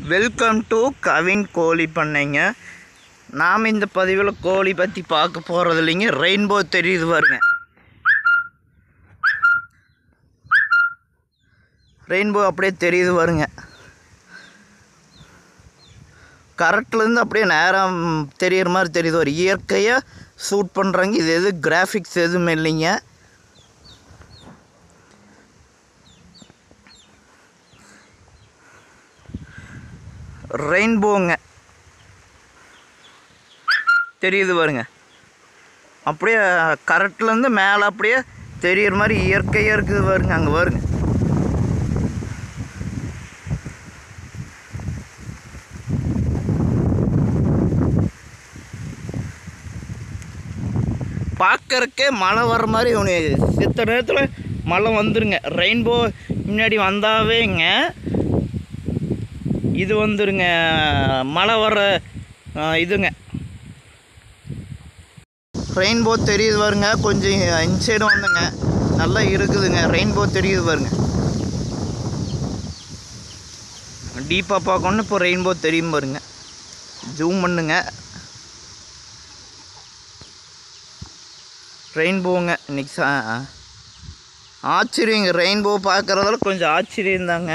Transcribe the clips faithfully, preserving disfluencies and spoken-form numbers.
Welcome to Kavin கோழி பண்ணைங்க. நாம் இந்த பதிவில் கோழி பற்றி பார்க்க போகிறது இல்லைங்க. ரெயின்போ தெரியுது பாருங்க. ரெயின்போ அப்படியே தெரியுது பாருங்க. கரெக்ட்லேருந்து அப்படியே நேரம் தெரிகிற மாதிரி தெரியுது. ஒரு இயற்கையாக ஷூட் பண்ணுறாங்க. இது எது கிராஃபிக்ஸ் எதுவும் இல்லைங்க. ரெயின்போங்க தெரியுது பாருங்க. அப்படியே கரெக்ட்லேருந்து மேலே அப்படியே தெரிகிற மாதிரி இயற்கையாக இருக்குது பாருங்க. அங்கே பாருங்க. பார்க்கறக்கே மழை வர்ற மாதிரி ஒன்று சித்த நேரத்தில் மழை வந்துருங்க. ரெயின்போ முன்னாடி வந்தாவேங்க இது வந்துருங்க மழை வர்ற இதுங்க. ரெயின்போ தெரியுது பாருங்க. கொஞ்சம் இன்சைடு வந்துங்க நல்லா இருக்குதுங்க. ரெயின்போ தெரியுது பாருங்க. டீப்பாக பார்க்கணும். இப்போ ரெயின்போ தெரியும் பாருங்க. ஜூம் பண்ணுங்க. ரெயின்போங்க இன்னைக்கு சா ஆச்சரியங்க. ரெயின்போ பார்க்குறதால கொஞ்சம் ஆச்சரியந்தாங்க.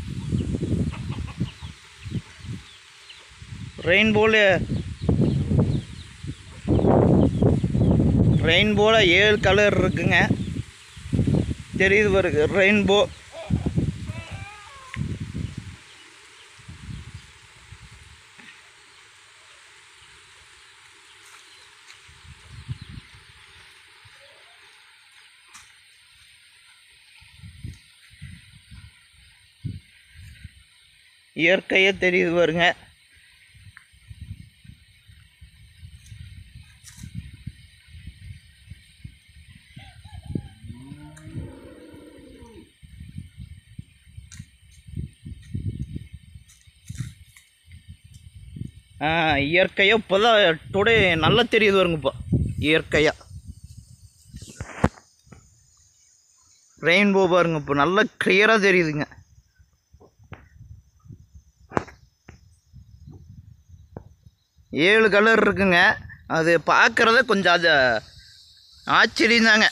ரெயின்போவில் ரெயின்போவில் ஏழு கலர் இருக்குங்க. தெரியுது பாருங்க ரெயின்போ. இயற்கையே தெரியுது பாருங்க. இயற்கையாக இப்போ தான் டுடே நல்லா தெரியுது வருங்க. இப்போ இயற்கையாக ரெயின்போ பாருங்க. இப்போ நல்லா கிளியராக தெரியுதுங்க. ஏழு கலர் இருக்குங்க. அது பார்க்குறத கொஞ்சம் அது ஆச்சரியந்தாங்க.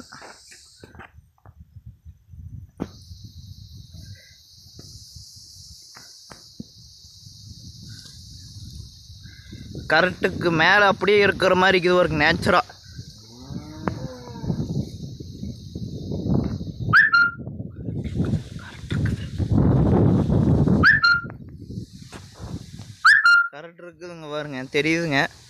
கரெக்டுக்கு மேலே அப்படியே இருக்கிற மாதிரி இருக்குது ஒரு நேச்சுரா. கரெக்ட் இருக்குதுங்க பாருங்க. தெரியுதுங்க.